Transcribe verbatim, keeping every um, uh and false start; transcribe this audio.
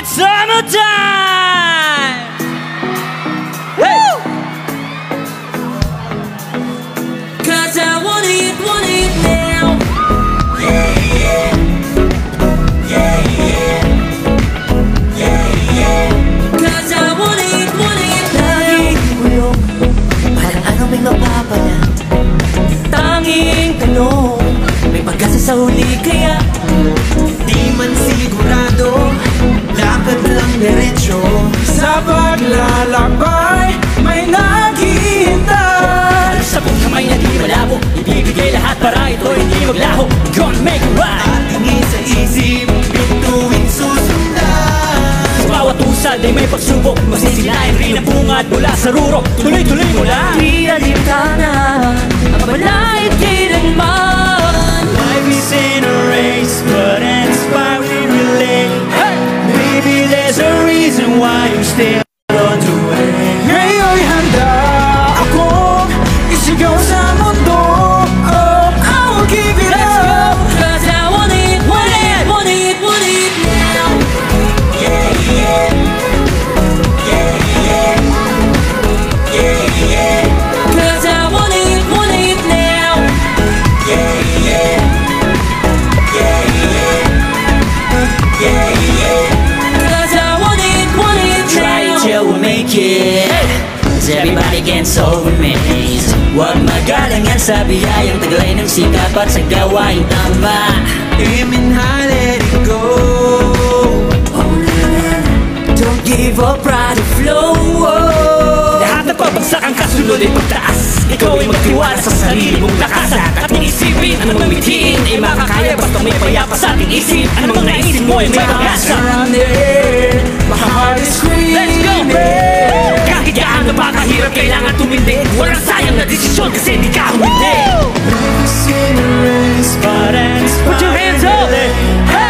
it's summertime. Hey! Cause I want it, want it now. Yeah, yeah. Yeah, yeah. Yeah, yeah. Cause I want it, want it now. Bulong, parang ano may mapapalat. Tanging tanong, may pag-asa sa huli kaya di man sigurado, lakad lang diretsyo. Sa paglalakbay, may naghihintay. Sa buong kamay na di malabo, ibibigay lahat para ito hindi maglaho. Gonna make it right. Atingin sa isip, bituin susundan. Sa bawat usad ay may pagsubok, masisilain rin ang bunga at mula sa rurok. Tuloy-tuloy mo lang. di alintana, ang balait kailanman. Life is in a race, but ends by we relate. Hey! Maybe there's a reason why you still on the way. Ngayon'y handa akong isigaw sa mundo. Oh, I will give it up. Cause I want it, want it, want it, want it now. Yeah, yeah. Yeah, yeah. Yeah, yeah. Cause I want it, want it now. Yeah, yeah. Yeah, yeah. Yeah, yeah. Cause I want it, want it now. Try it till we make it. Cause everybody gets over-amazed. Huwag magalangan sa biyayang taglay ng sikap at sa gawaing tama. Iminha, let it go. Don't give up, ride the flow. Lahat ng pabagsak ang kasunod ay pagtaas. Ikaw ay magtiwala sa sarili mong lakasan. At iisipin, anong mamitiin ay makakaya basta may payapa sa ating isip. Anong mga naisip mo ay may pag-asa. Surrounded, my heart is screaming. Let's go! Kahit gaano pa kahirap, kailangan tumindig. Walang sayang na desisyon kasi di ka humindi. Never seen a race, But ends Put your hands up. Hey!